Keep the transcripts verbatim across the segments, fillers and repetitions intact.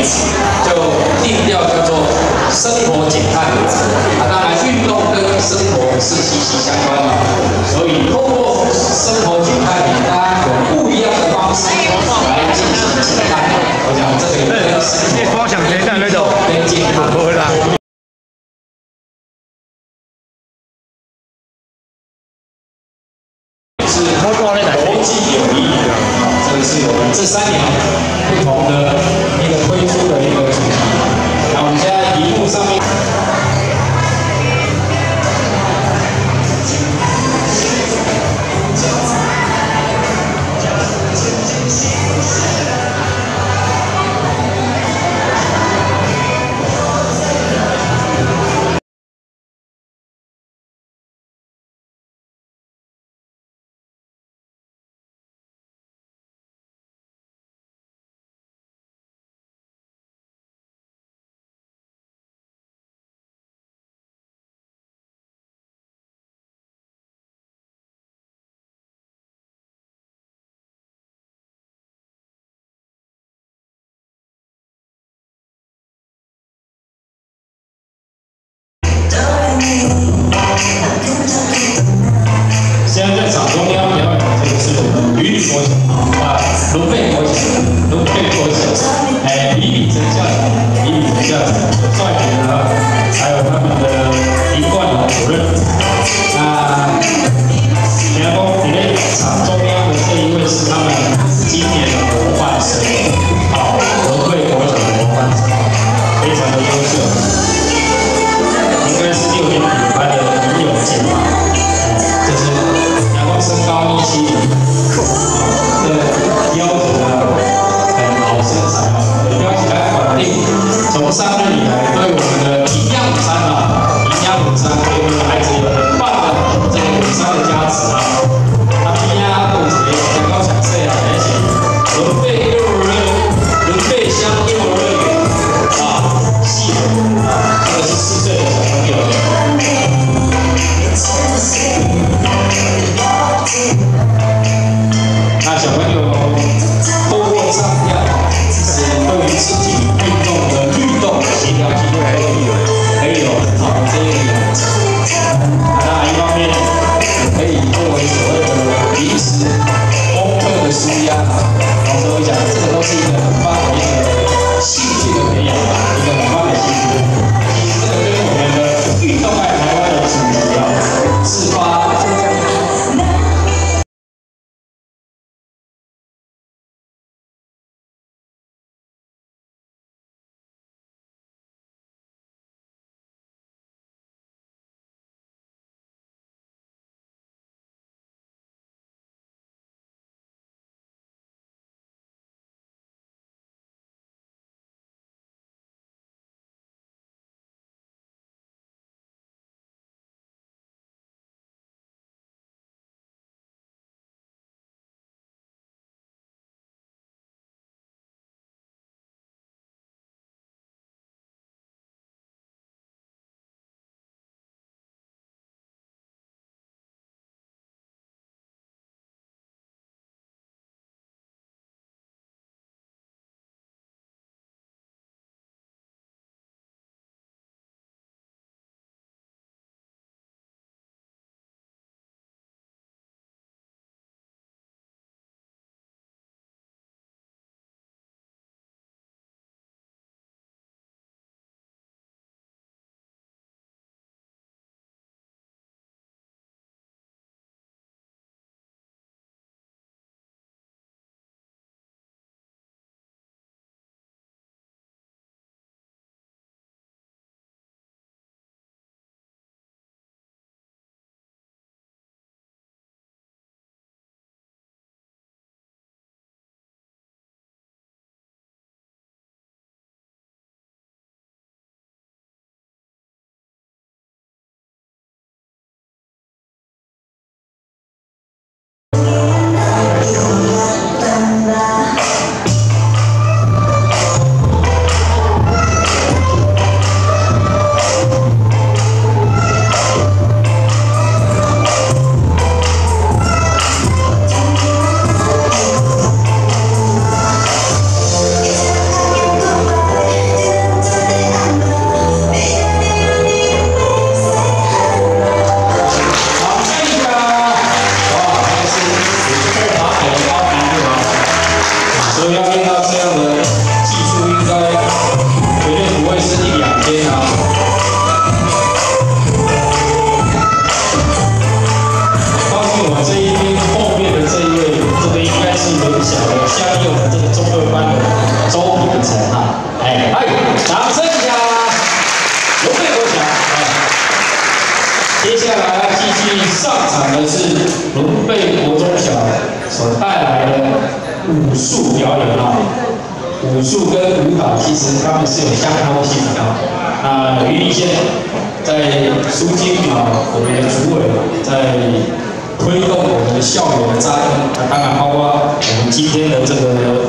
就定调叫做生活减碳啊。当然，运动跟生活是息息相关的，所以通过生活减碳，大家有不一样的方式来进行减碳。我想这个也跟生活、 光想减碳那种跟健康不会啦。 是国际友谊的，这个是我们这三年不同的一个推出的一个主题。那我们现在荧幕上面。 现在在场中央表演的这个是鱼女国小啊，龙背国小，龙背国小，哎，比比真校长，比比真校长，帅哥啊，还有他们的林冠龙主任。那你看，你在场中央的这一位是他们今年的模范生，好，龙背国小的模范生，非常的优秀，应该是六年级班的女友姐吧。 这是阳光身高一七零，这腰子啊，很好身材啊，标起来稳定。从上任以来，对我们的营养午餐啊，营养午餐给我们的孩子有很棒的这个午餐的加持啊。他们呀，肚子也阳光享受啊，而且轮背幼儿园、轮背乡幼儿园啊，系统啊，这个是四岁的小朋友。 那小朋友透过唱跳，其实对于自己运动的律动、协调性都可以有可以有很好的这个养成。那一方面也可以作为下来要继续上场的是伦贝国中小所带来的武术表演啊。武术跟舞蹈其实他们是有相通性的啊。那于立宪在苏金啊，我们的主委在推动我们的校园的扎根，那当然包括我们今天的这个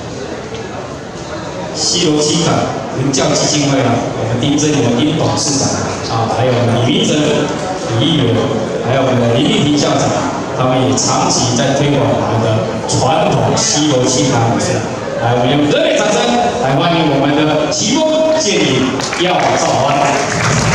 西罗西卡文教基金会啊，我们丁真元丁董事长啊，还有李明哲李议员，还有我们的林立平校长，他们也长期在推广我们的传统西罗西卡武术。来，我们用热烈掌声来欢迎我们的奇峰剑影耀兆安。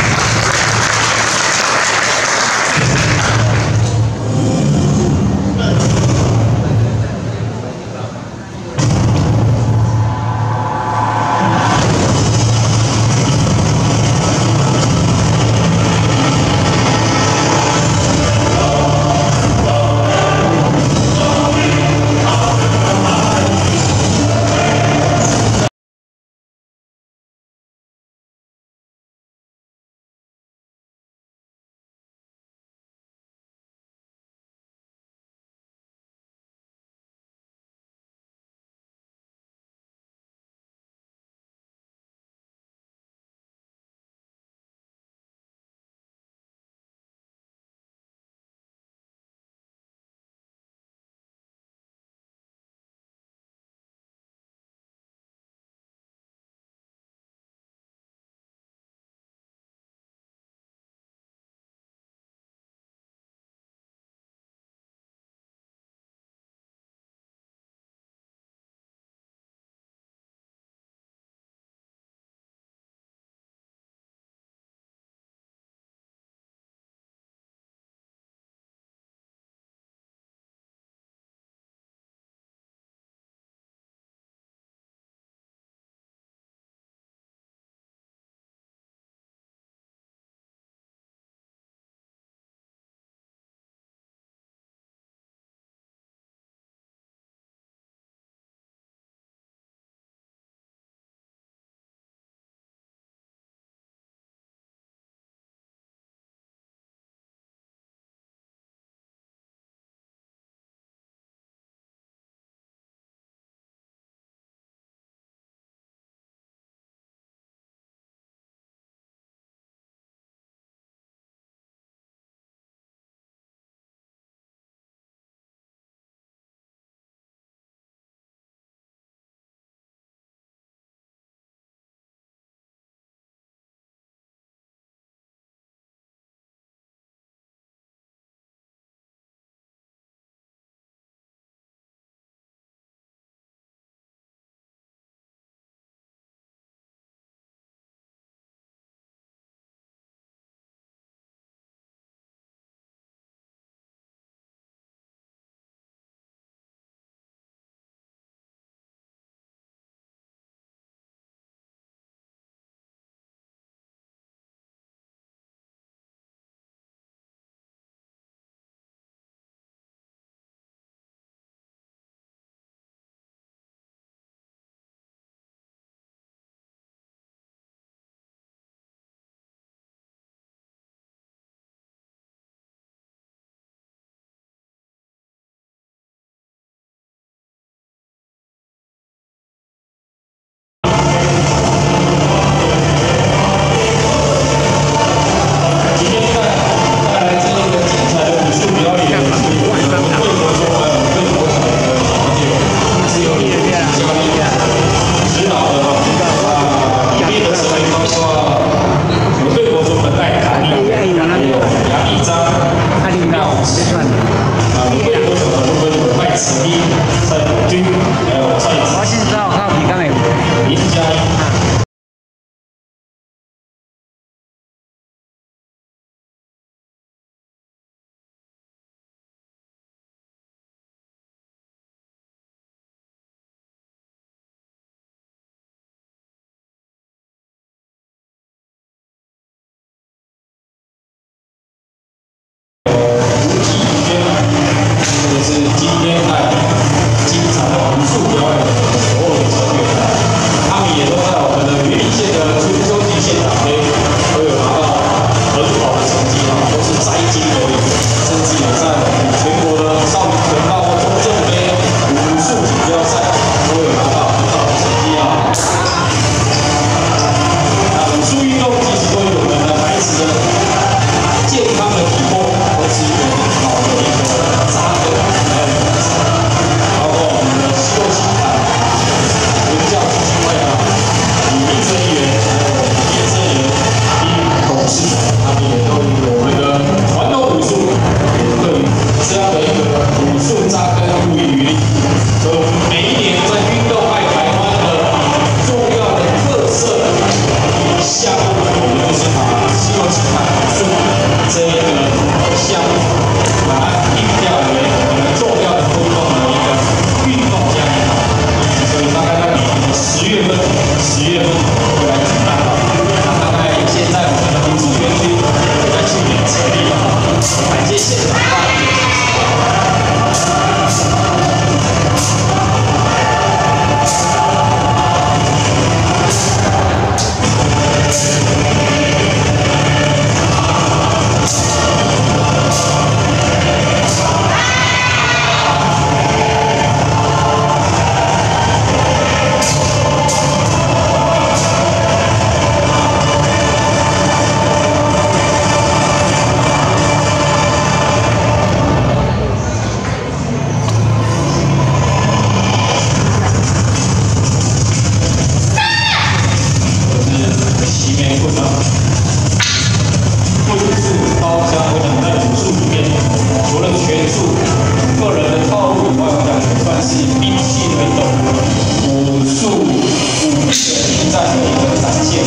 包厢，我想在武术里面，除了拳术、个人的套路以外，我想也算是兵器的一种武术武力的精湛的一个展现。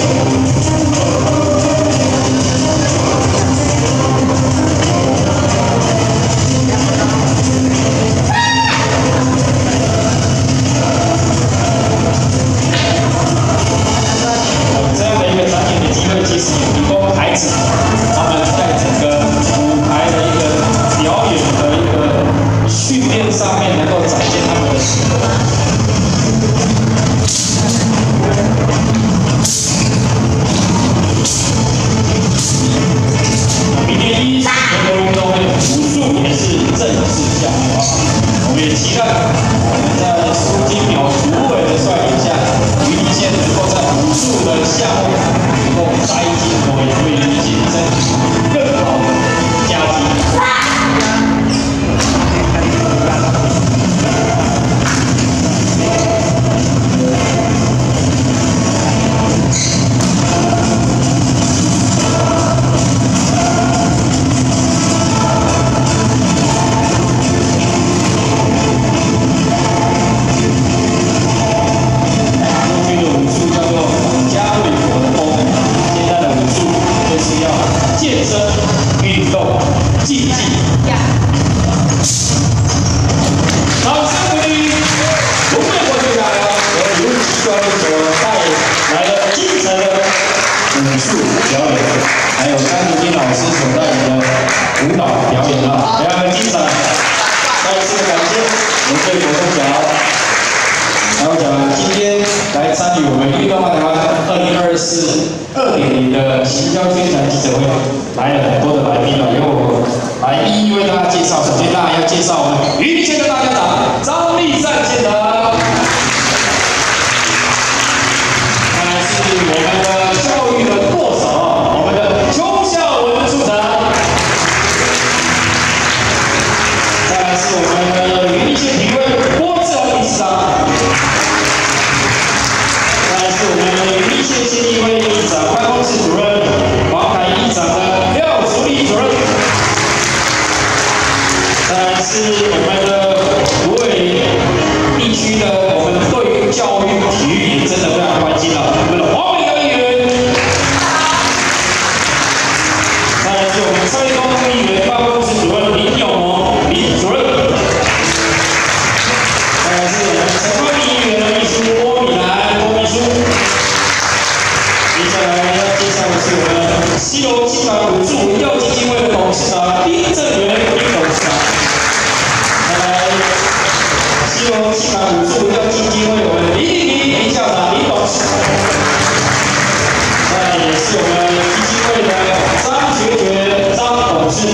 这样的一个展演的机会，其实也提供孩子他们在整个舞台的一个表演的一个训练上面，能够展现他们的实力。明年一全国运动会武术也是正式项目啊，我们也期待我们在苏金淼主委的率领下，云林县能够在武术的项目能够摘金夺银，为云林县争取更好的佳绩。健身、运动、竞技，掌声鼓励龙妹国队长和游击教练所带来的精彩的武术表演，还有张如金老师所带来的舞蹈表演啊，非常的精彩。再一次的感谢龙妹国队长。然后讲今天来参与我们运动漫台湾二零二四二点零的行销宣传记者会，来了很多的来宾了，由我来一一为大家介绍。首先，当然要介绍我们云林县的大家长张立善县长，再来是我们的教育的舵手，我们的邱孝文处长，再来是我们的云林县体育会郭志宏理事长。是我们云林县县议会议长办公室主任黄凯议长的廖淑丽主任，再来是我们的芦苇地区的我们对于教育体育也真的非常关心了，我们的黄伟德议员，再来是我们蔡东议员办公室主任林永谋林主任，再来是我们陈冠义议员的秘书郭米兰郭秘书。接下来要介绍的是我们西螺青岛武术文教基金会的董事长丁正元丁董事长。再来，西螺青岛武术文教基金会我们林立林林校长林董事长。再来也是我们基金会的张学全张董事。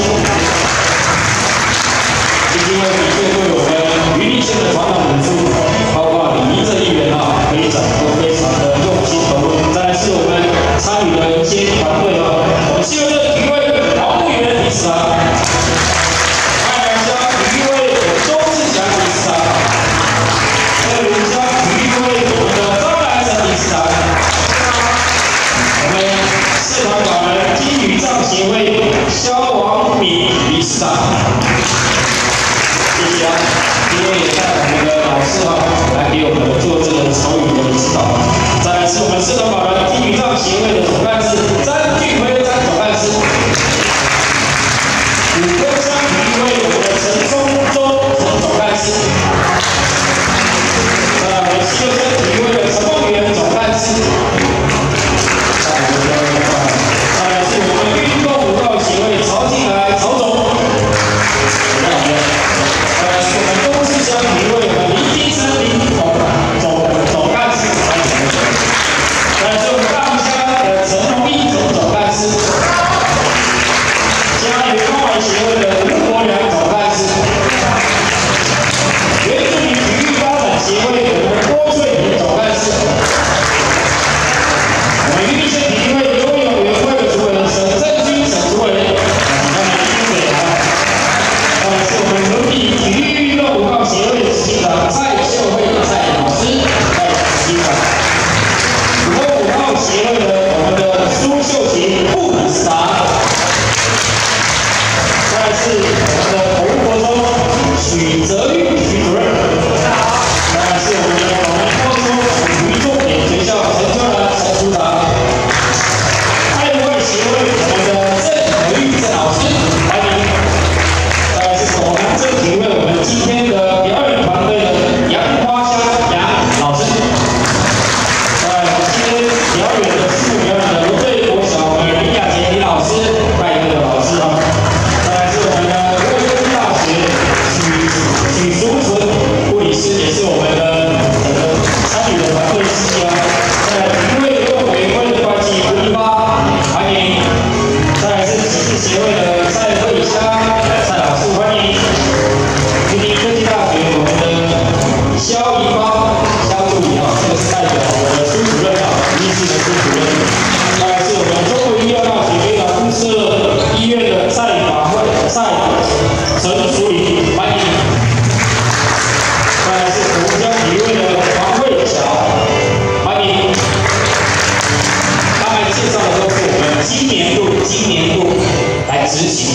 基金会的确对我们云林县的传统武术，包括李明正议员啊，会长都非常的用心投入。再来是我们参与的一些团队啊，我们西螺镇体育会黄木源理事长，爱兰乡体育会周志祥理事长，二龙乡体育会我们的张兰成理事长，我们社团法人金鱼杖协会萧王敏理事长。谢谢啊，今天也带我们的老师啊来给我们做这个手语的指导。再来是我们社团法人金鱼杖协会的总干事詹俊辉詹总干事，五沟乡体育会我们的陈松洲陈总干事，再来我们西螺镇体育会的陈梦源总干事，再来是我们运动舞蹈协会曹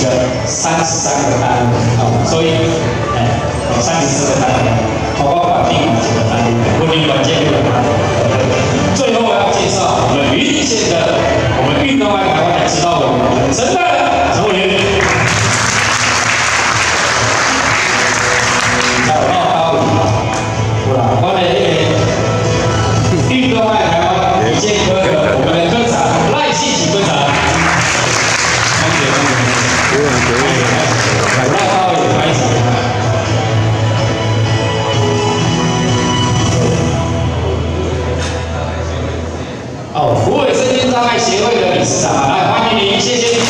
取了三十三个单位，啊，所以，哎，三十四个单位，包括管定管线的单位，婚礼管线的单位。最后我要介绍我们云林县的我们运动爱台湾的指导委员陈大陈委员。在我报告里，有啦，我的那个运动爱台湾李健科的我们的科长赖信喜科长。 哦，虎尾身心障碍协会的理事长，来欢迎您，谢谢。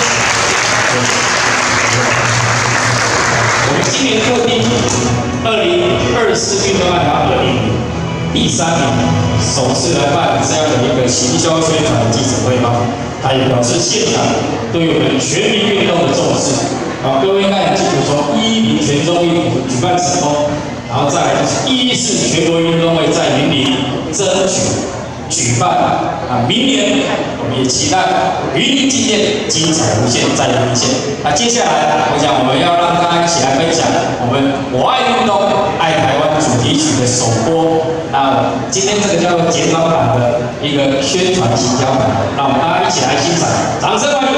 我们今年特地二零二四运动爱台湾二零第三年首次来办这样的一个行销宣传的记者会嘛，他也表示现场对我们全民运动的重视。啊，各位应该很清楚说，一零全中运举办成功，然后再来就是一四全国运动会在云林争取。 举办啊，明年我们也期待云林纪念精彩无限，在云林县。那接下来，我想我们要让大家一起来分享我们我爱运动爱台湾主题曲的首播。那今天这个叫做简短版的一个宣传行销版，让我们大家一起来欣赏，掌声欢迎。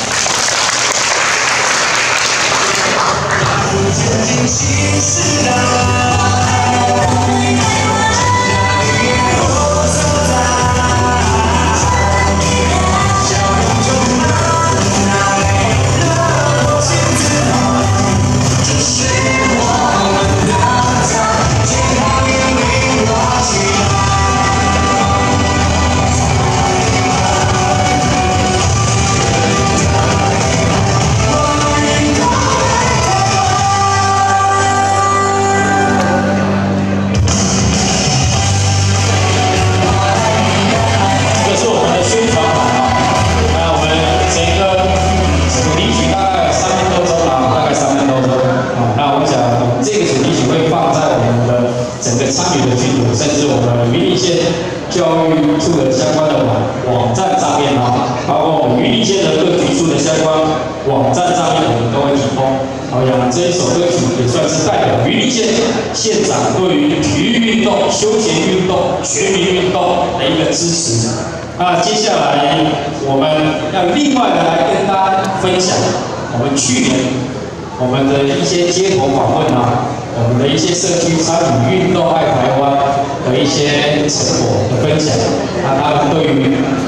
参与的群组，甚至我们云林县教育处的相关的网网站上面啊，包括我们云林县的各局处的相关网站上面，我们都会提供。好像这一首歌曲也算是代表云林县县长对于体育运动、休闲运动、全民运动的一个支持。那接下来我们要另外的来跟大家分享我们去年我们的一些街头访问啊。 我们的一些社区参与运动爱台湾的一些成果的分享，那他们对于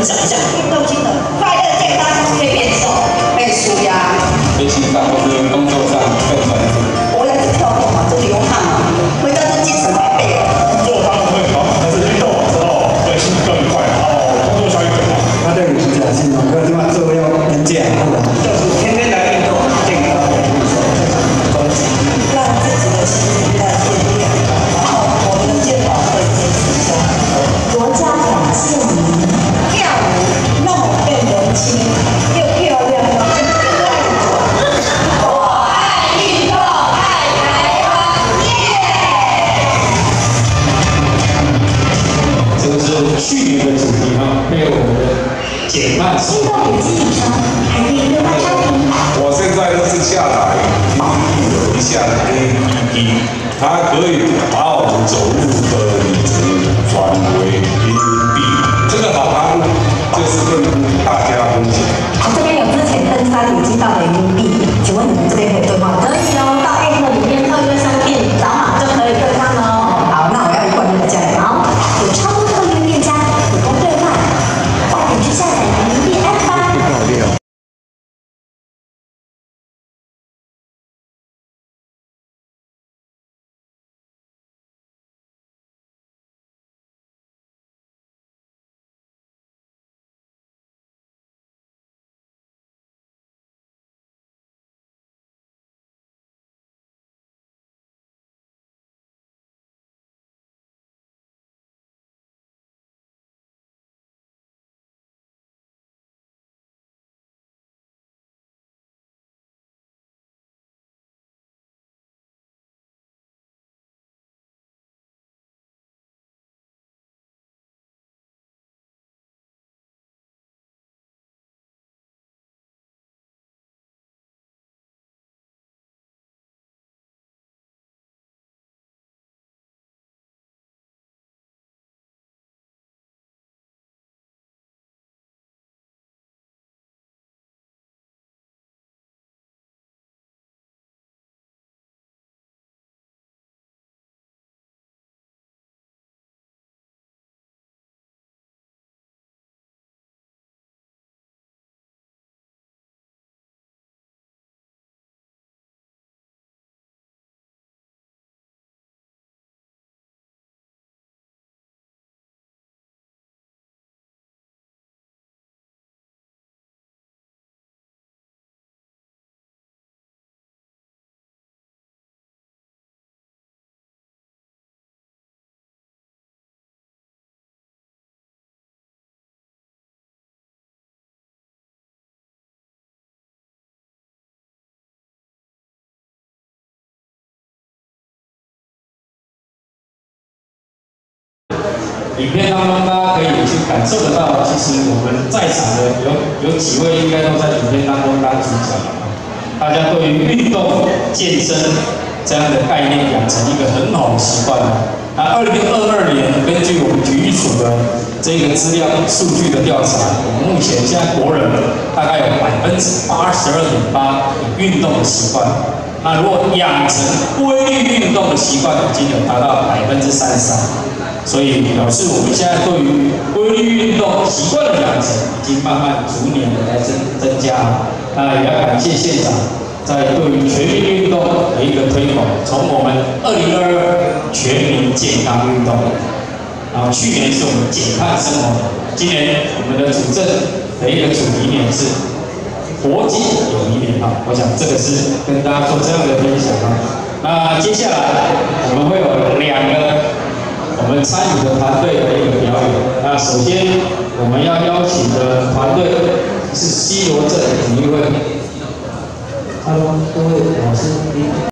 享一下运动型的快乐健康，可以变瘦、变舒压。 学习上或是工作上更专注。 我也是跳动嘛，这里有汗嘛，回家就精神百倍了。 工作当然会好，但是运动完之后会心更快，然后工作效率更好。 他对你是假性哦，不要地方做要能这样，就是天天来运动，健康的运动，终极。 让自己的心情在健康，然后我们的健保会坚持下来。国家感谢您，跳舞让我更年轻，又漂亮又更爱我。我爱运动，爱台湾，耶！ 这个是去年的主题哈，配合我们的减慢生活。 运动有基础上，还可以对外商品。 我现在是下载有一下 A P P， 它可以把我们走路的里程转为人民币，这个好康，就是跟大家分享。 我这边有之前登山已经到了人民币，请问你们这边可以兑换吗？可以哦，到 App 里面特约商店扫码就可以兑换哦。好，那我要一罐那个酱油，有超多特约店家提供兑换，快点去下载人民币 App 吧。 影片当中，大家可以去感受得到，其实我们在场的有有几位应该都在影片当中当主角了。大家对于运动健身这样的概念养成一个很好的习惯了。那二零二二年，根据我们体育署的这个资料数据的调查，我们目前现在国人大概有百分之八十二点八有运动的习惯。那如果养成规律运动的习惯，已经有达到百分之三十三。所以表示我们现在对于规律运动习惯的养成，已经慢慢逐年的在增增加。那也要感谢县长在对于全民运动的一个推广，从我们二零二二全民健康运动，然后去年是我们减碳生活，今年我们的主政的一个主题点是国际友谊年啊，我想这个是跟大家做这样的分享啊。那接下来我们会有两个。我们参与的团队的一个表演。那首先我们要邀请的团队是西罗镇体育会。Hello， 各位老师。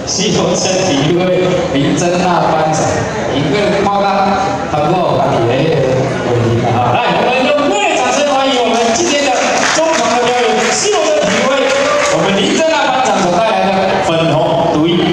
西游村体育会林珍娜班长，一个人夸他，他不好把你的那个问题啊。来，我们用热烈掌声欢迎我们今天的中场的表演，西游村体育会，我们林珍娜班长所带来的粉红独一。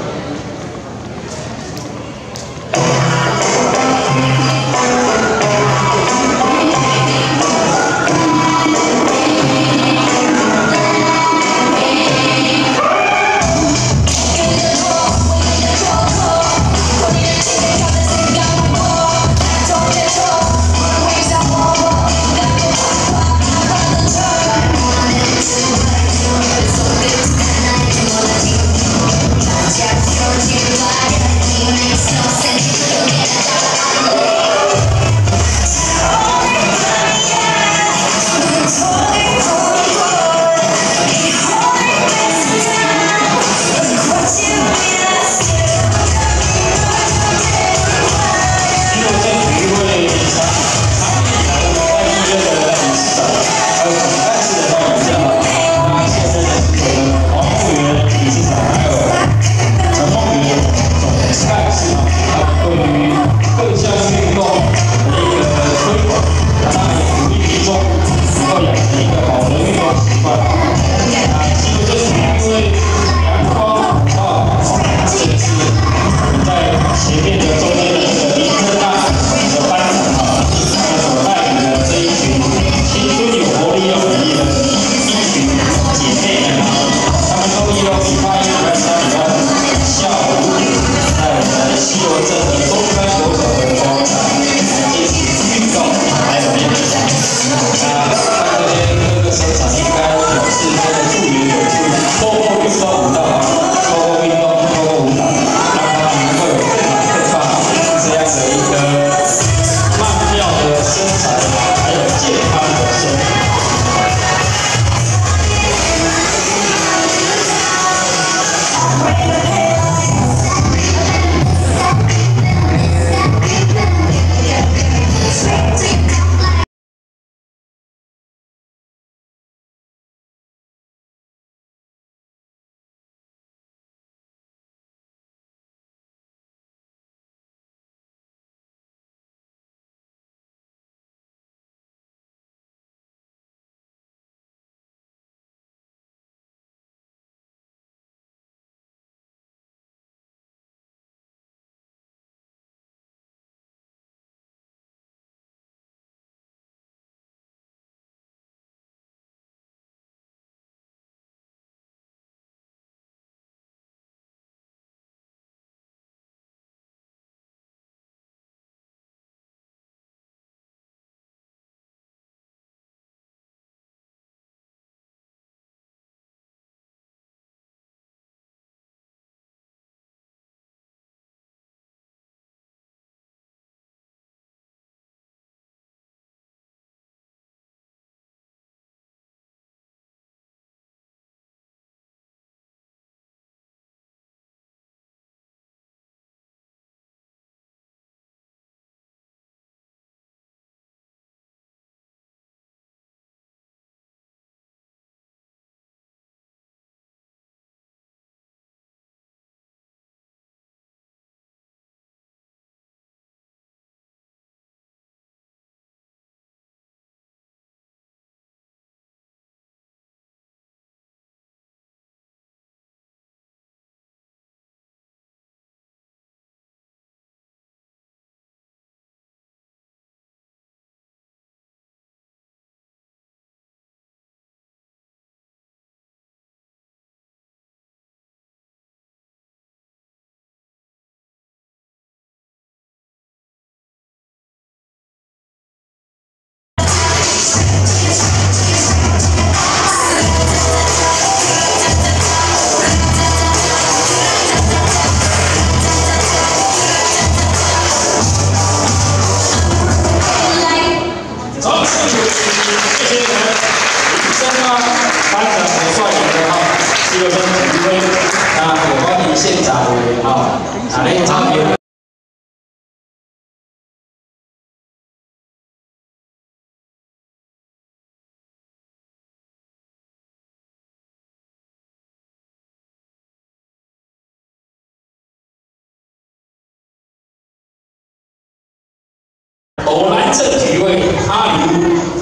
有分指挥，那有关于现场的啊，哪类场面？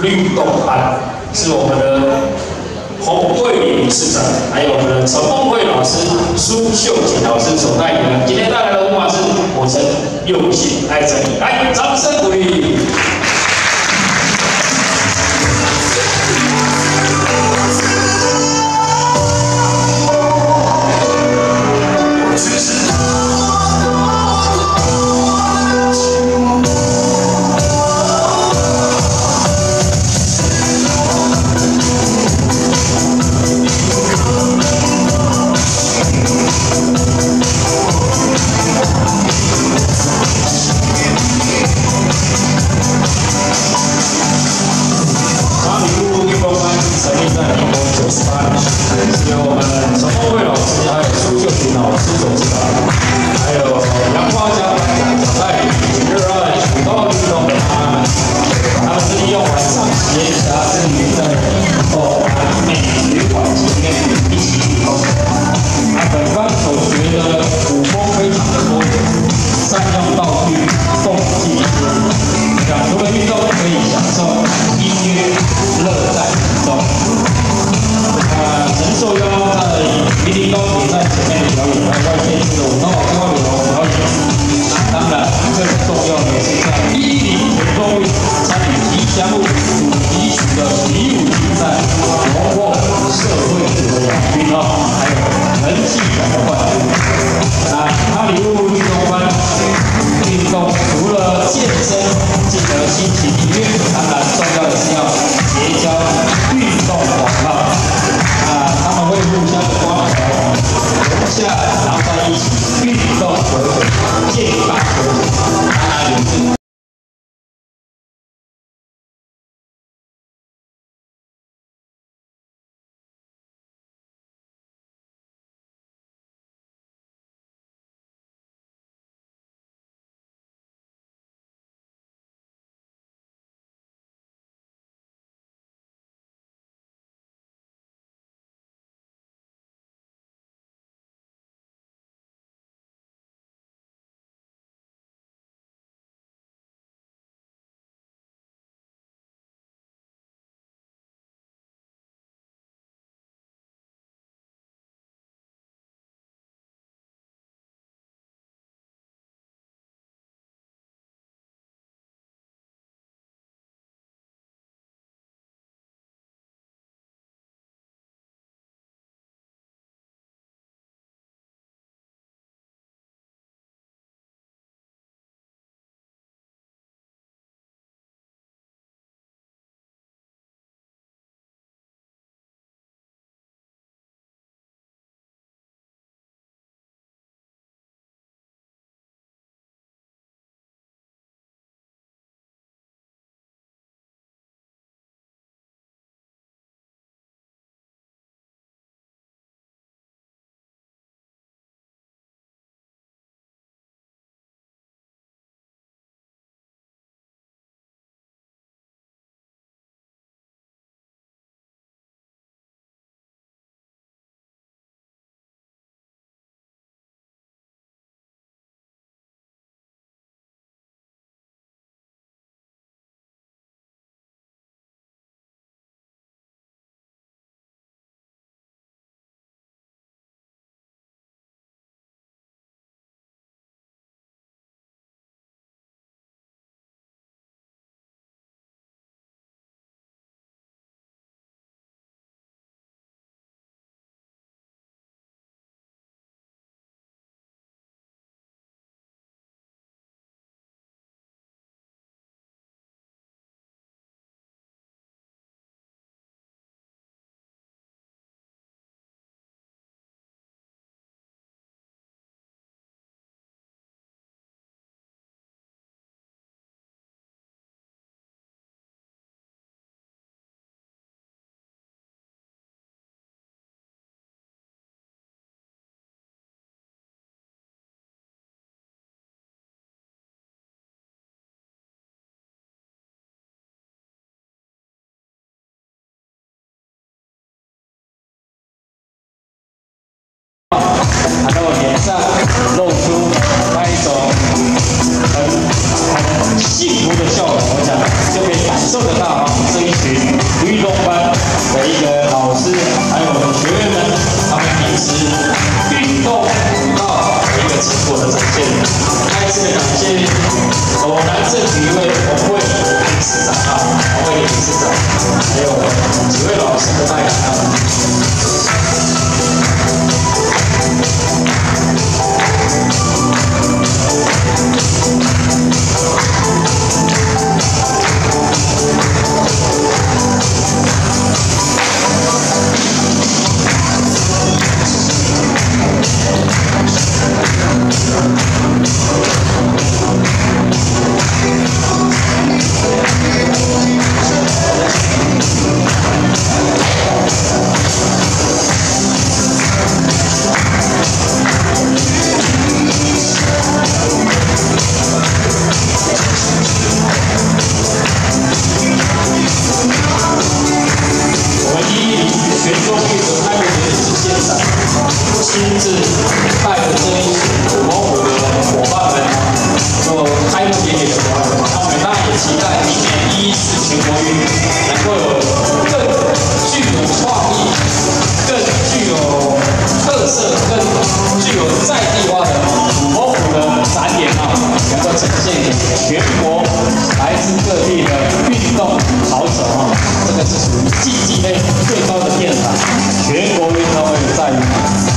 运动班，是我们的洪桂林理事长，还有我们的陈梦慧老师、苏秀锦老师所带领的。今天带来的舞马是我曾用心爱着你，来，掌声鼓励。 由我们陈梦慧老师，还有苏秀琴老师所指导，还有杨花江带领热爱土豆运动的他们，他们是利用晚上闲暇之余在哦美学馆前面一起运动。那本班所学的武功非常的多元，善用道具，动气讲除了运动，可以享受音乐，乐在其中。 呃，陈受邀在云林高铁站前面的表演，还有外线的舞谢。再次的感谢我南镇体育会洪慧理事长啊，洪慧理理事长，还有几位老师的带领啊。亲自带着这一群澎湖的伙伴们做开幕典礼的表演，那我们当然也期待明年一一四全国运能够有更具有创意、更具有特色、更具有在地化的澎湖的展演啊，能够呈现给全国来自各地的运动好手啊，这个是属于竞技类最高的殿堂，全国运动会在于。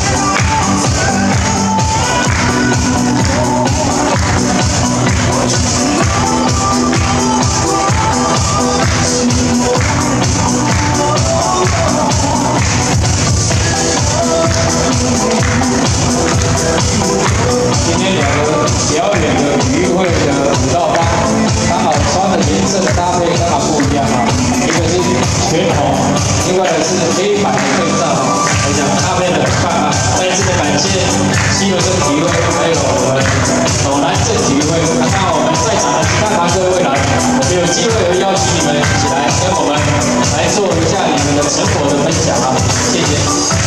今天两个表演的渔会的舞蹈班，刚好穿的颜色的搭配刚好不一样啊，一个是全红，另外的是黑白的对照啊，我想搭配的很棒啊！再次的感谢西螺镇体育会，还有我们斗南镇体育会，看看我们在场的其他堂各位来，我们有机会会邀请你们一起来跟我们来做一下你们的成果的分享啊，谢谢。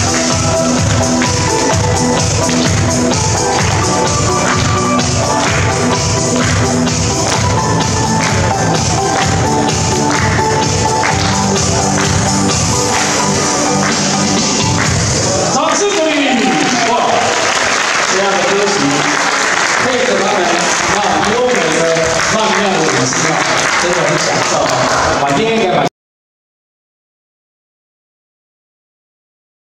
掌声鼓励！哇，这样的歌曲配着他们那优美的曼妙的舞姿啊，真的很享受啊！晚点应该把。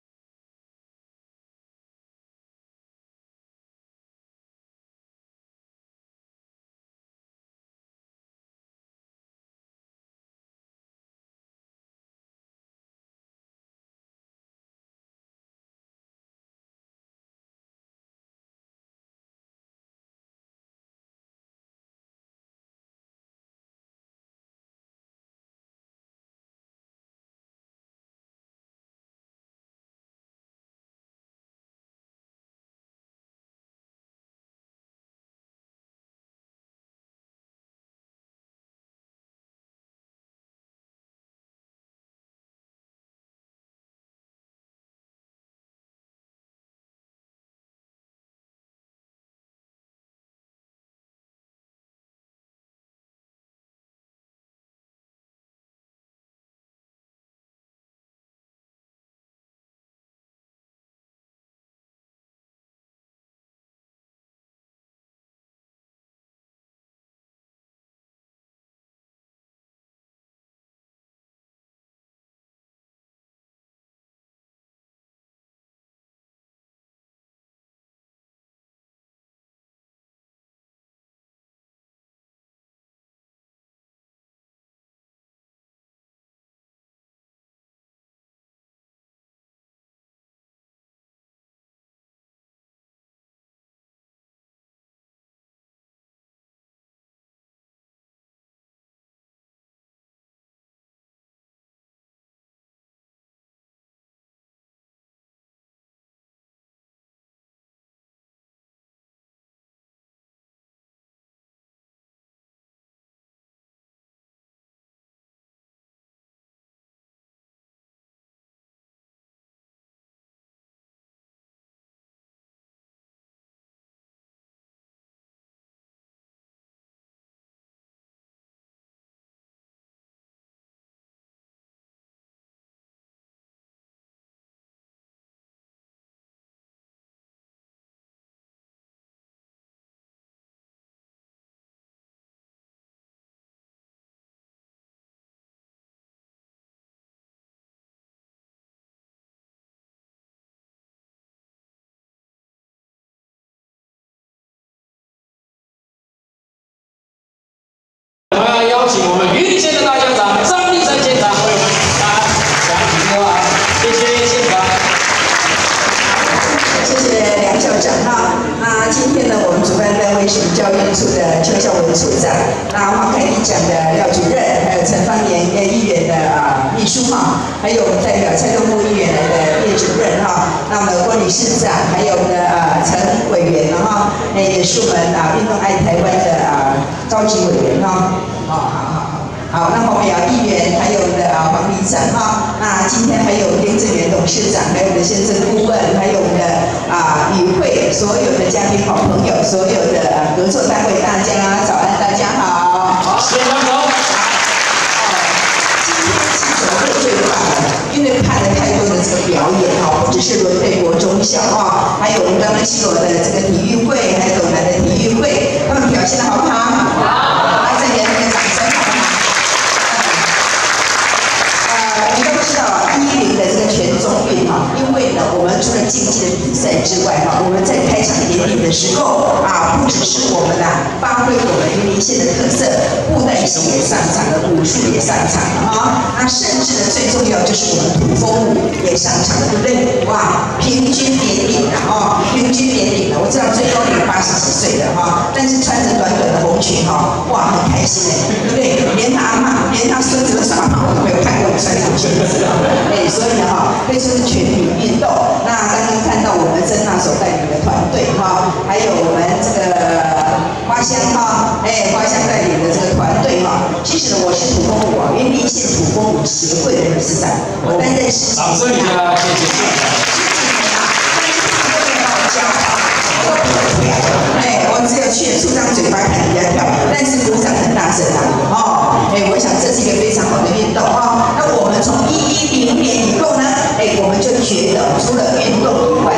大校长张立成县长为我们大家讲几句话，谢谢县长。 谢谢梁校长哈。那今天呢，我们主办单位是教育处的邱孝文处长，那花开一奖的廖主任，还有陈芳年呃议员的啊秘书哈，还有我们代表蔡东木议员来的叶主任哈，那么郭理事长，还有我们的啊陈委员哈，那也是我们啊运动爱台湾的啊召集委员哈，好好好。好，那我们有议员，还有我们的啊黄理事长哈，那今天还有丁正元董事长，还有我们的先生顾问，还有我们的啊与会所有的嘉宾好朋友，所有的啊合作单位，大家早安，大家好。 好，谢谢张总。 今天记者会最棒了，因为看了太多的这个表演哈，不只是轮配国中小哈，还有我们刚刚七楼的这个体育会，还有我们的体育会，他们表现的好不好？好，来再给他们个掌声好不好？我们都知道啊，一零的这个全中运哈，因为呢，我们除了竞技的比赛之外哈，我们在开场典礼的时候啊，不只是我们啊发挥我们云林县的特色，布袋戏也上场了，武术也上场了哈，那甚至呢，最重要就是我们土风舞也上场了，对不对？哇，平均年龄了哦，平均年龄了，我知道最高龄八十几岁了哈，但是穿着短短的红裙哈，哇，很开心哎，对不对？连他阿嬷，连他孙子都是阿嬷，我都没有看过你穿红裙。哎，所以呢哈，可以说是全民运动。那刚刚看到我们曾大所带领的团队哈，还有我们这个花香哈，哎，花香带领的这个团队哈。其实呢，我是土风舞啊，云林县土风舞协会的理事长，我担任十几年。掌声一下，谢谢。十几年啊，但是他们都没有帮我教啊，我都不会跳。哎，我只有去出张嘴巴看人家跳，但是鼓掌很大声啊，哦，哎，我想这是一个非常好的运动哈。那我们从一一零年以后呢，哎，我们就觉得除了运动以外，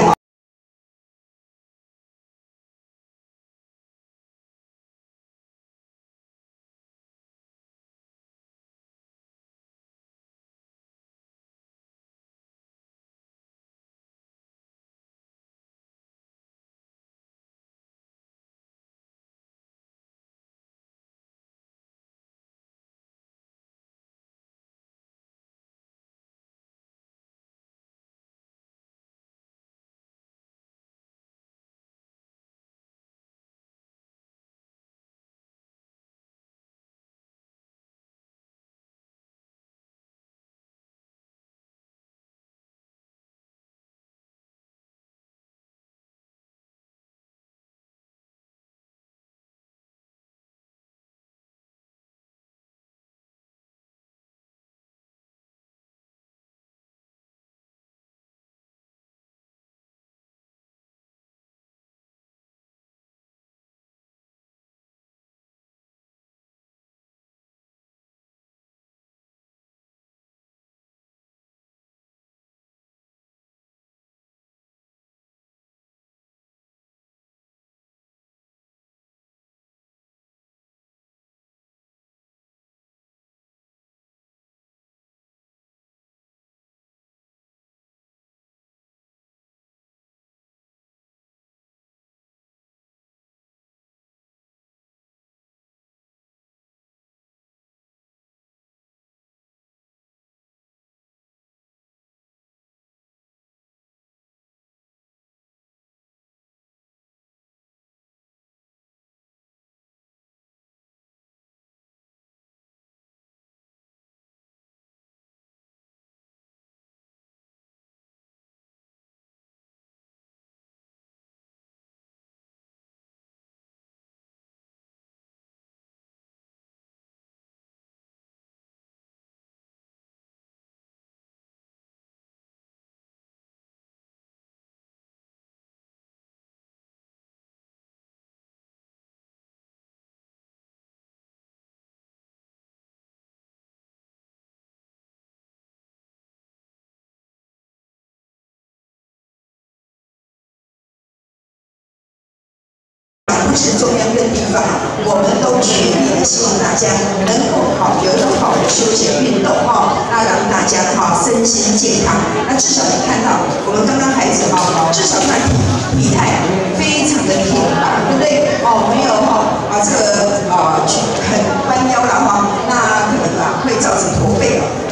不是中央跟地方，我们都全力的希望大家能够好有一种好的休闲运动哈，那让大家哈身心健康。那至少你看到我们刚刚孩子哈，至少他体体态非常的挺拔，对不对？哦，没有哈啊这个啊很弯腰了哈，那可能啊会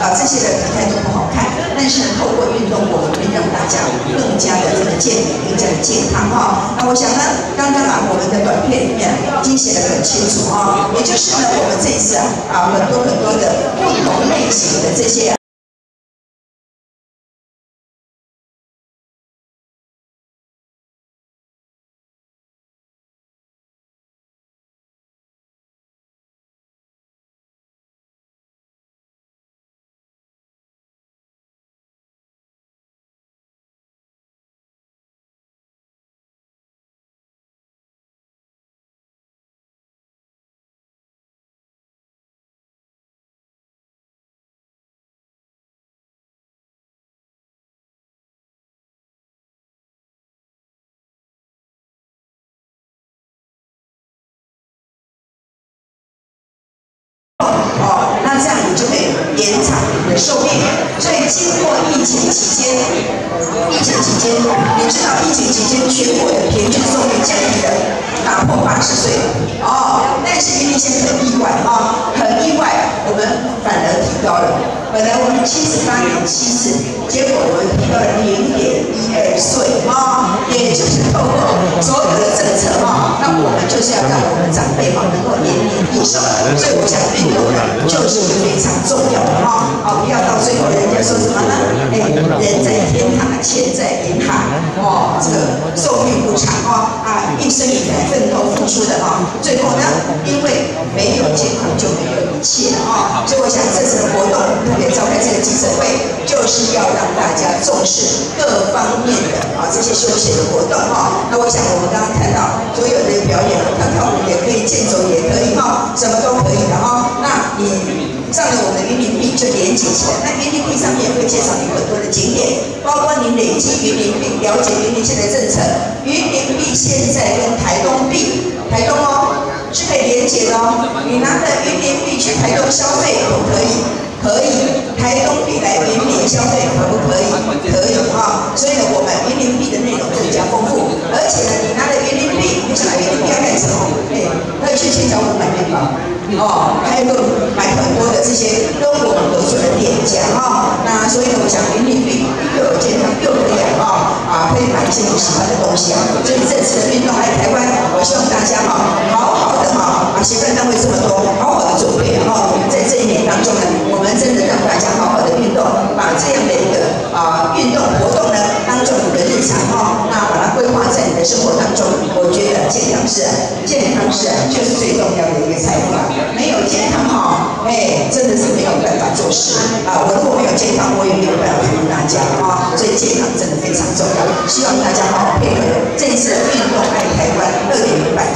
啊，这些的体态都不好看，但是呢，透过运动，我们可以让大家更加的这个健美，更加的健康哈。那我想呢，刚刚啊，我们的短片里面已经写得很清楚啊，也就是呢，我们这一次啊，啊，很多很多的不同类型的这些。哦，那这样你就可以延长你的寿命。所以经过疫情期间，疫情期间，你知道疫情期间全国的平均寿命降低了，打破八十岁。哦，但是云林县很意外啊，很意外，我们反而提高了。本来我们七十八点七四，结果我们提高了零点一二岁啊，也就是透过所有的政策啊，那我们就是要让我们长辈嘛能够延年益寿。所以我想运动呢就是非常重要的哈，啊，不要到最后人家说什么呢？哎，人在天堂，钱在银行，哦，这个寿命不长哦，啊，一生以来奋斗付出的哈，最后呢，因为没有健康就没有一切啊，所以我想这次的活动特别召开这个记者会，就是要让大家重视各方面的啊这些休闲的活动哈。那我想我们刚刚看到所有的表演，跳跳舞也可以，健走也可以哈，什么都可以的哈。那你上了我们的云林币就连接起来，那云林币上面也会介绍你很多的景点，包括你累积云林币，了解云林县的政策。云林币现在跟台东币，台东哦是可以连接的哦。你拿着云林币去台东消费可不可以？可以。台东币来云林消费可不可以？可以哈。所以呢，我们云林币的内容更加丰富，而且呢，你拿着云林币，你想来云林币要干什么？哎，可以去千角湖买面包。哦，还有买很多的这些跟我们合作的店家哈、哦，那所以呢，我想云林币又有健康又可以啊啊，可以买一些你喜欢的东西啊。所以这次的运动爱台湾，我希望大家哈、哦，好好的哈、啊，协办单位这么多，好好的准备哈、哦，在这一年当中呢，我们真的让大家好好的运动，把这样的一个啊运动活动呢，当做你的日常哈、哦，那把它规划在你的生活当中，我觉得健康是健康是就是最重要的一个财富啊。没有健康哈，哎，真的是没有办法做事啊！我如果没有健康，我也没有办法服务大家啊！所以健康真的非常重要，希望大家好好配合这一次的运动爱台湾二点零版。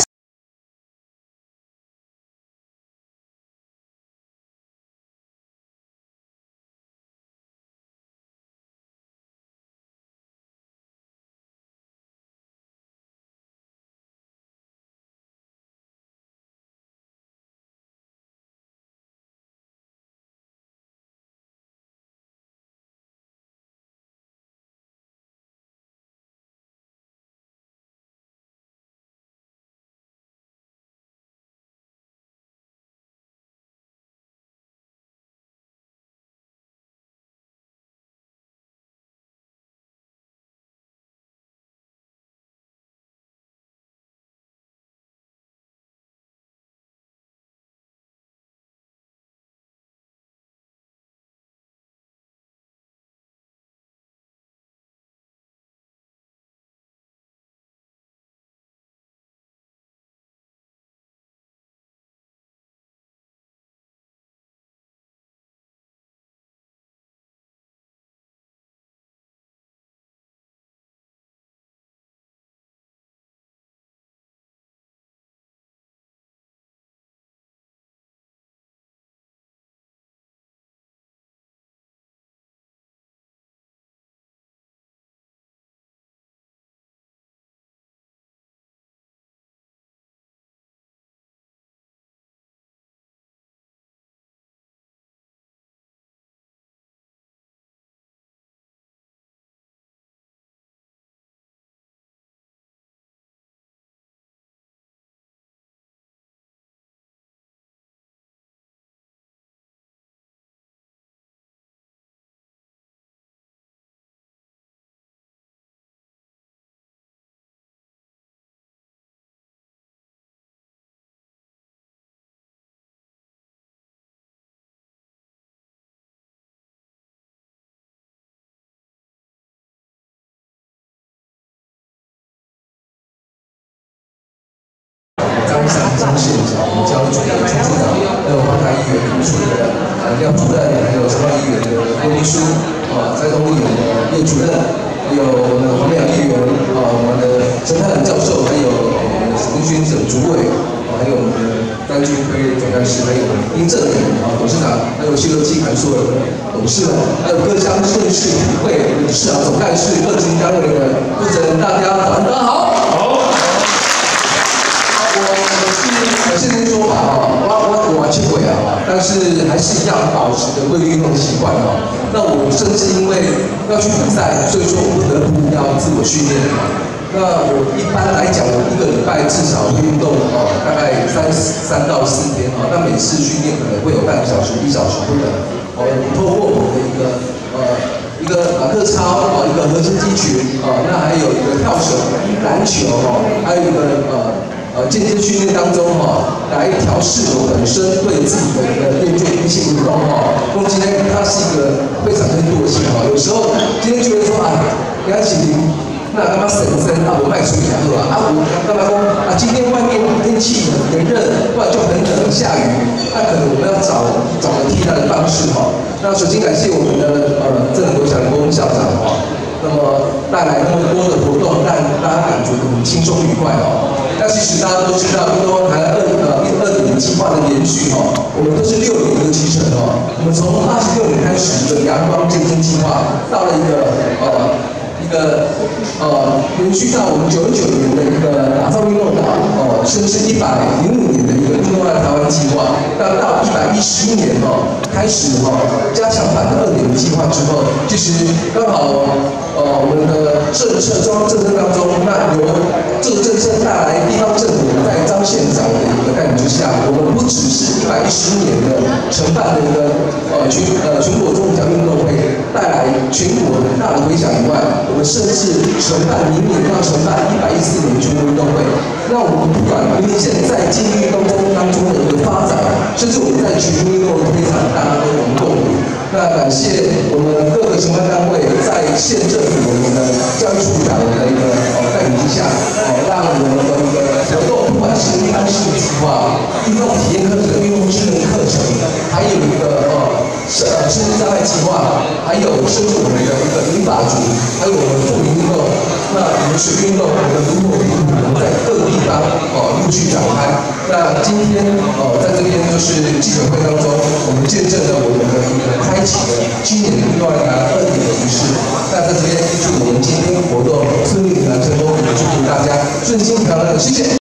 张善张县长、教育局的陈处长，还有花台议员秘书的呃廖主任，还有陈议员的郭秘书，啊，蔡东议员的叶主任，还有我们黄淼议员，啊，我们的陈泰仁教授，还有我们的陈军省主委。 还有我们的单军科总干事，还有丁正宇啊董事长，还有西乐集团所有的董事们，还有各乡镇市体会理事长、总干事、各经单位的负责人，大家早安，大家好。好。我是现身说法啊，我我我去鬼啊，但是还是一样保持着规律运动习惯啊。那我甚至因为要去比赛，所以说我不得不要自我训练。 那我一般来讲，我一个礼拜至少会运动哦，大概三三到四天哦。那每次训练可能会有半个小时、一小时不等。哦，透过我的一个呃一个马克操哦，一个核心肌群哦，那还有一个跳绳、篮球哦，还有一个呃呃间接训练当中哈、哦，来调试我本身对自己的一个练就一些运动哈。因为今天它是一个非常的惰性哈，有时候今天觉得说啊，杨启林。 那干嘛省身啊？我卖出去喝啊！啊，我干嘛说啊？今天外面天气很炎热，不然就很冷下雨，那可能我们要找找个替代的方式哈。那首先感谢我们的呃郑国强郭校长哈，那么带来那么多的活动，让大家感觉很轻松愉快哦。那其实大家都知道，运动台二呃二点零计划的延续哦，我们都是六年一个期程哦。我们从二十六年开始的阳光健身计划，到了一个呃。 一个呃，延续到我们九十九年的一个打造运动岛，哦、呃，甚至一百零五年的一个运动爱台湾计划，到到一百一十一年哦，开始哦加强版的二点零计划之后，其实刚好呃我们的政策中央政策当中，那由这个政策带来地方政府在张县长的一个带领之下，我们不只是一百一十一年的承办的一个呃全呃全国中奖运动会带来全国很大的回响以外， 我们甚至承办明年要承办一百一十四年全国运动会，那我们不管明年现在竞技运动中当中的一个发展，甚至我们在全民运动的推展，大家都有共鸣。那感谢我们各个承办单位在县政府我们的教育处长的一个呃带领之下，呃，让我们的一个活动，不管是运动视觉计划、运动体验课程、运动智能课程，还有一个呃。 是呃，身心障碍计划，还有甚至我们的一个民法局，还有我们妇女运动，那我们水运动，我们的如火如荼，我们在各个地方哦陆续展开。那今天哦，在这边就是记者会当中，我们见证了我们的一个开启的今年的运动爱台二点的仪式。那在这边祝我们今天活动顺利的成功，也祝福大家顺心平安，谢谢。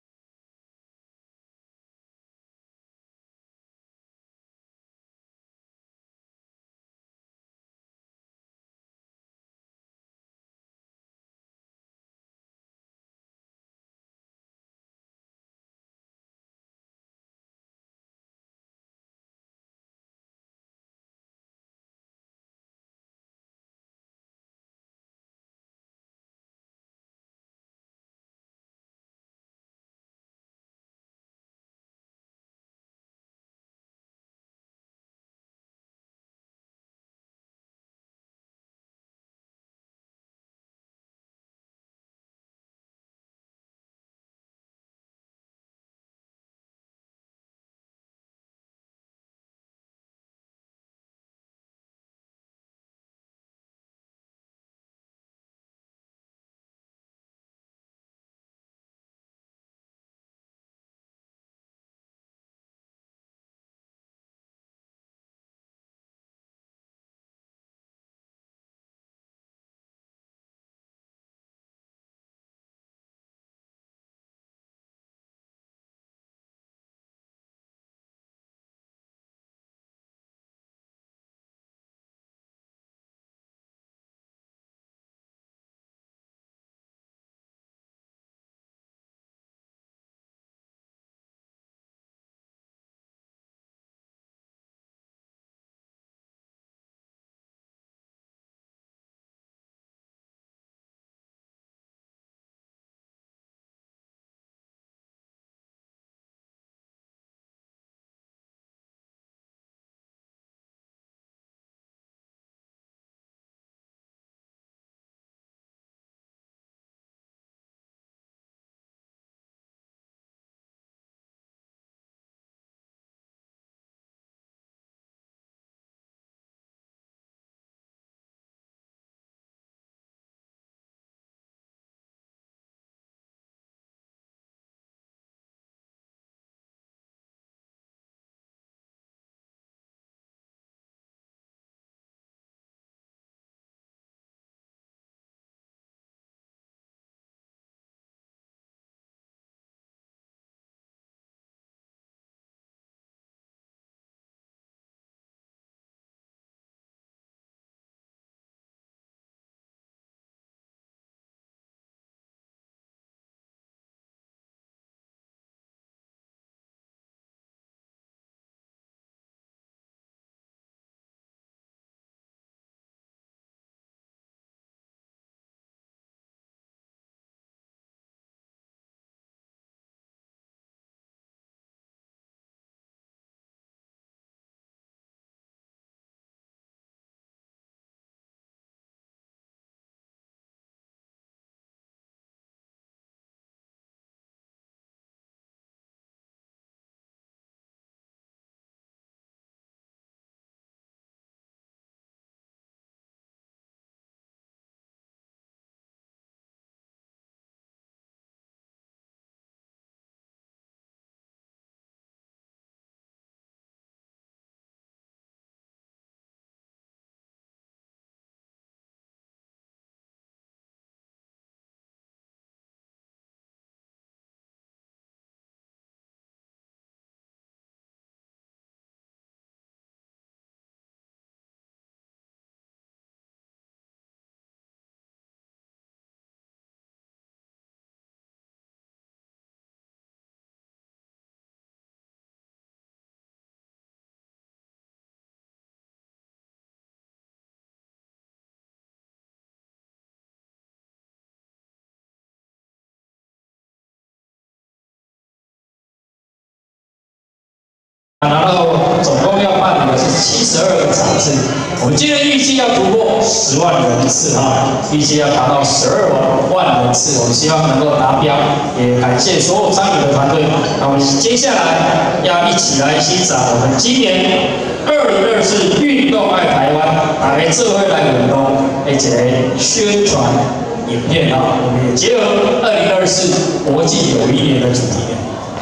然后总共要办的是七十二个场次，我们今天预计要突破十万人次哈，预计要达到十二万人次，我们希望能够达标，也感谢所有参与的团队。那我们接下来要一起来欣赏我们今年二零二四运动爱台湾，大家这回来运动的一个宣传影片啊，我们也结合二零二四国际友谊年的主题。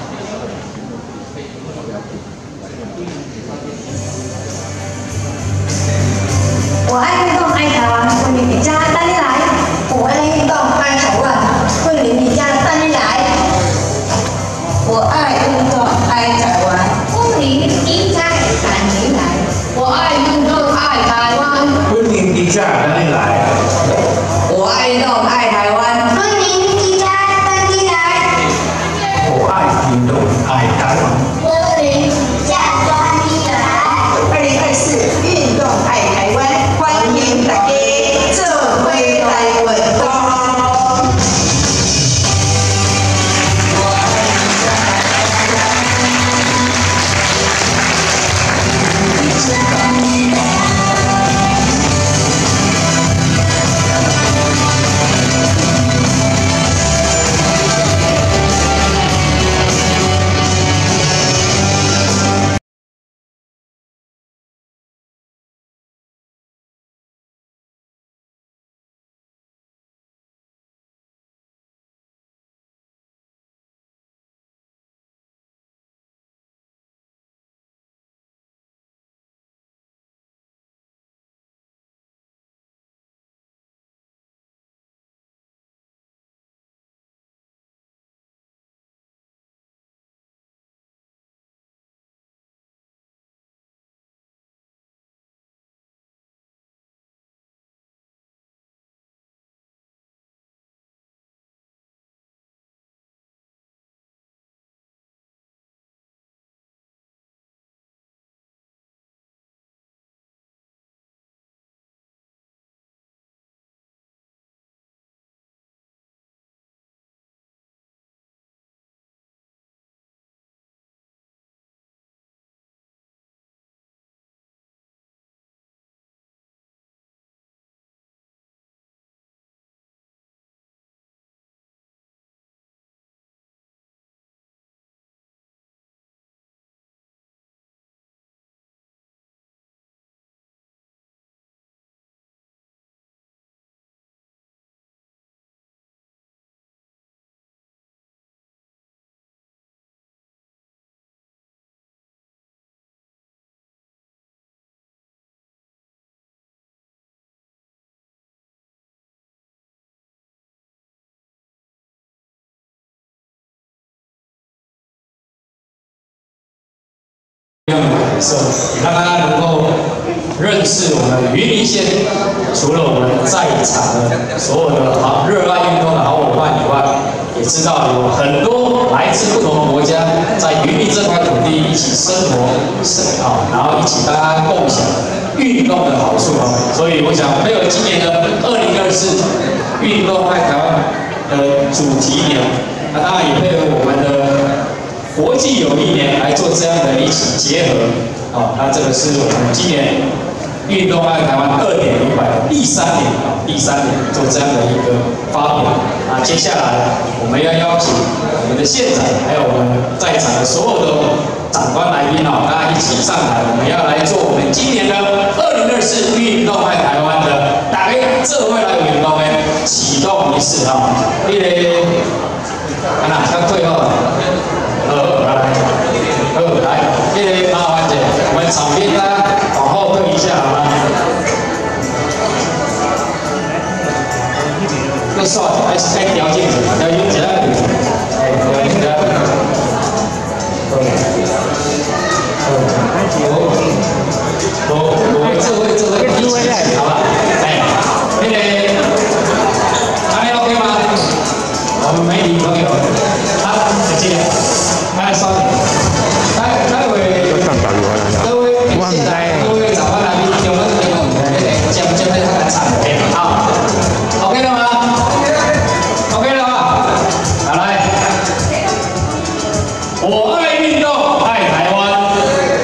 我爱运动，爱台湾，欢迎你家带你来。我爱运动，爱台湾，欢迎你家带你来。我爱运动，爱台湾，欢迎你家带你来。我爱运动，爱台湾， 欢迎你家带你来。 我爱运动，爱台湾，欢迎你家带你来。 我爱运动，爱台湾， 欢迎你家带你来。二零二四运动爱台湾。 欢迎大家做伙来运动。 样的感受，也让大家能够认识我们云林县除了我们在场的所有的好热爱运动的好伙伴以外，也知道有很多来自不同国家在云林这块土地一起生活，生啊，然后一起大家共享运动的好处啊。所以我想，还有今年的二零二四运动爱台湾的主题年，那当然也配合我们的。 国际友谊年来做这样的一起结合，啊，那这个是我们今年运动爱台湾二点零版第三年啊，第三年做这样的一个发表。那接下来我们要邀请我们的县长，还有我们在场的所有的长官来宾啊，大家一起上来，我们要来做我们今年的二零二四运动爱台湾的大家这会来运动的启动仪式啊，那个，啊那他最后。 好，来，好来，这个麻烦者，我们场边大家往后退一下，好吗？要刷，还是该调镜子，调镜子，哎，调镜子，好，好，我我这位这位一起，好吧？哎，那个，还 OK 吗？我们媒体朋友，好，再见。 来，稍等，来，各位，各位，现在各位长官来宾，有没有那个讲讲在他的场面啊 ？OK 了吗 ？OK 了吗？好来，我爱运动，爱台湾。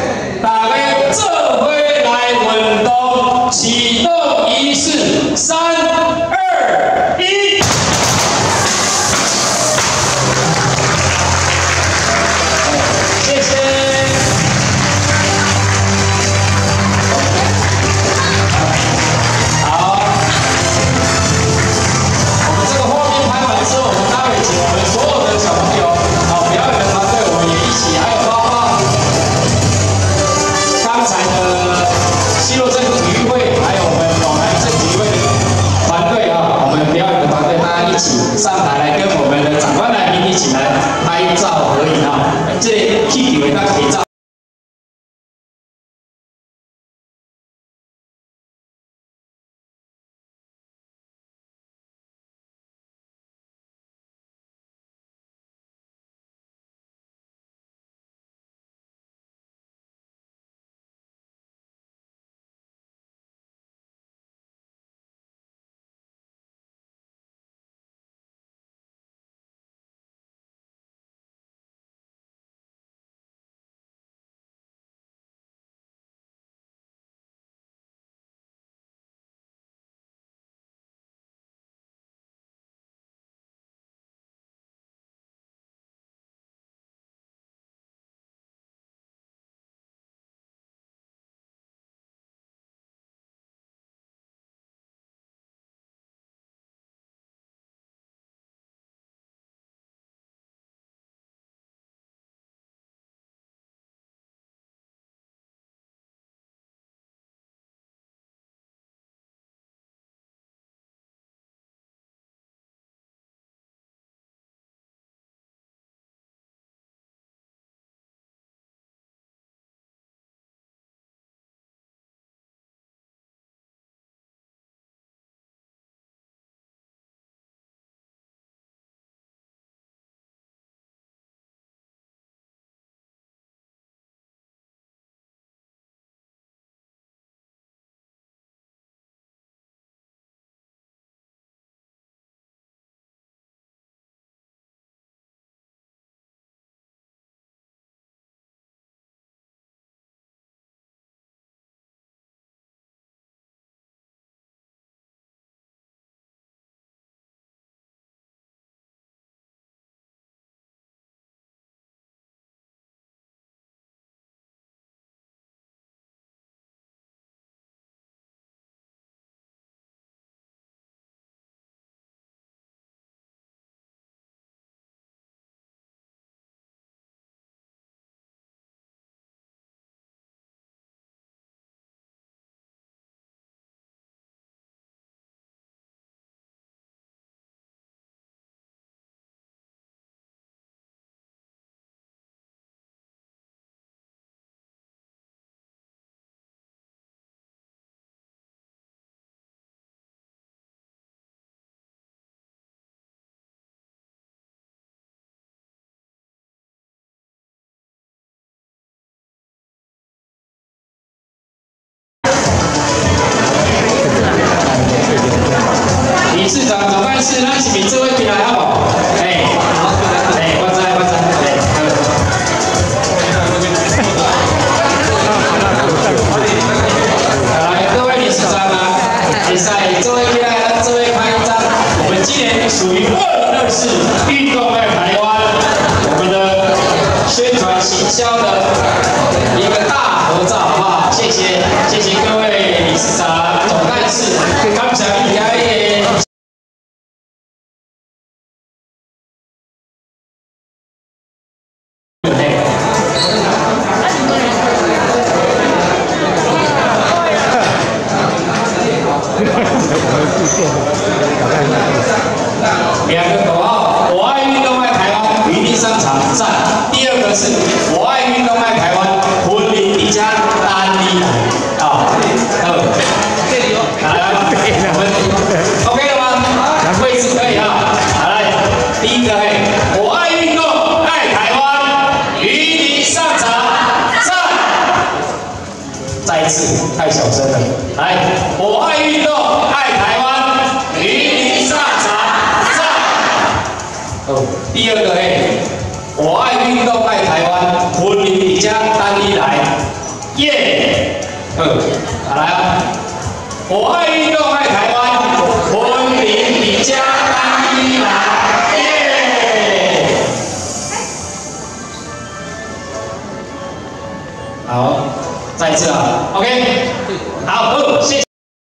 事长、总干事，咱是咪做伙起来好无？哎，哎，我知我知，哎，好。来，各位理事长啊，比赛做伙起来，咱做伙拍一张。我们今年属于二二四运动爱台湾，我们的宣传行销的一个大合照，好不好？谢谢，谢谢各位理事长、总干事，感谢你们的。两个口号：我爱运动爱台湾，云林商场站。第二个是我爱运动爱台湾，婚礼底加单一来啊。好，这里哦，来来，我们 OK 了吗？位置可以啊。好来，第一个嘿，我爱运动爱台湾，云林商场站。再一次，太小声了。来，我爱运动爱台湾，云林商场站。哦，第二个嘿，我爱运动爱台湾，婚礼底加单一来，耶！嗯，好来啊，我爱运动爱台湾，婚礼底加单一来，耶！好，再一次啊 ，OK， 好，哦，谢谢。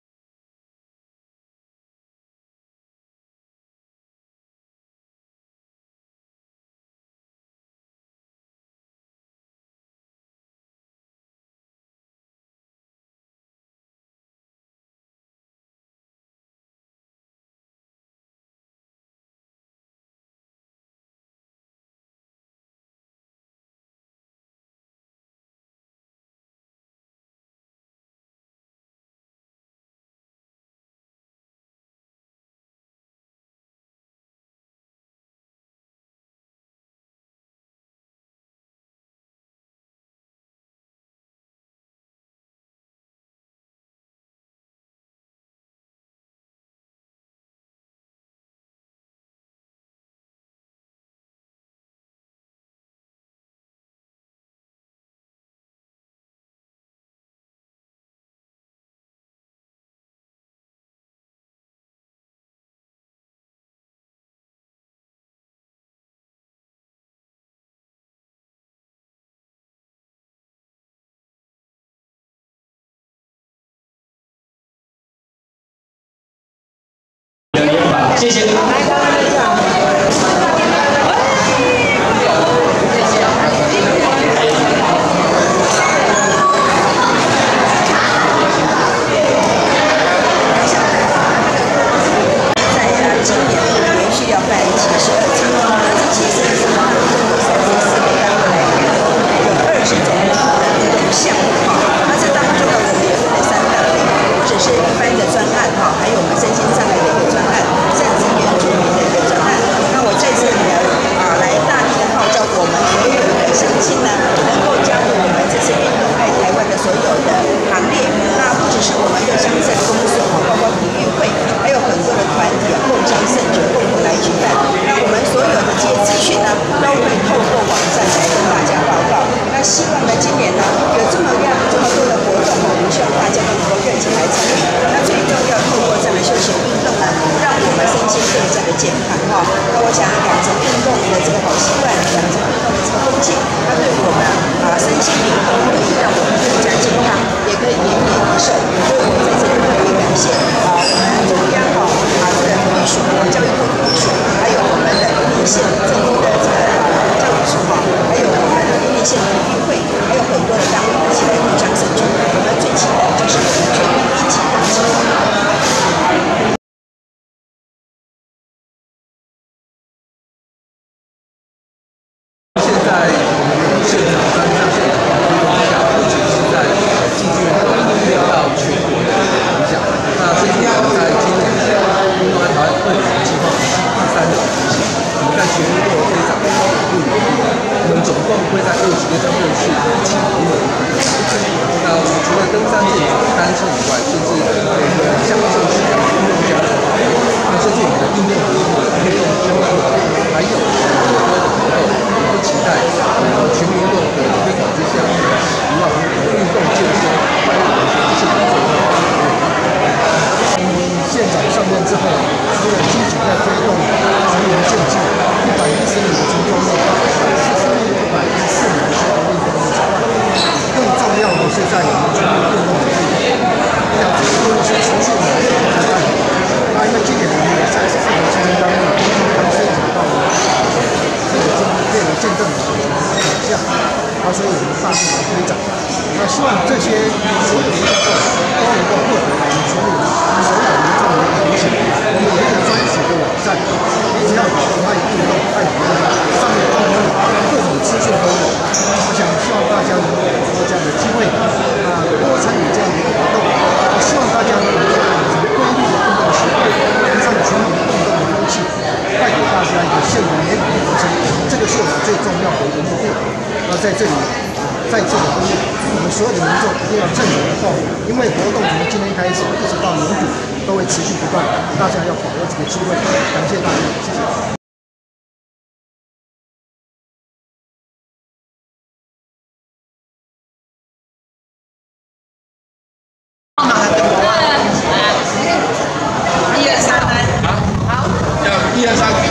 谢谢。 专案哈，还有我们身心障碍的一个专案，甚至原住民的运动活动、运动交流，还有很多的活动，也都期待呃全民运动的推广之下，希望运动健身、快乐人生是很重要的。县长上任之后，除了积极在推动全民竞技一百一十年的成功率，四十年一百一十四年的全民运动之外，更重要的是在我们全民运动的这一点，要这个东西持续的在办。那因为今年我们也三十四个青年单位，还申请到了这个经列为见证的奖项，啊，所以我们大力来推展。那希望这些所有的运动都能够获得我们全民所有民众的影响。我们有一个专属的网站，你只要有爱运动、爱活动，上面都有各种资讯都有。我想希望大家能够把握这样的机会，啊，多参与这样的一个活动。我希望大家能够从规律的运动习惯，提倡全民运动的风气，带给大家一个幸福美满的人生。这个是我们最重要的一个目的。那在这里，在这里，我们所有的民众一定要趁早的报名，因为活动从今天开始一直到年底都会持续不断，大家要把握这个机会。感谢大家，谢谢。 一二三，来，好，好， 要一二三。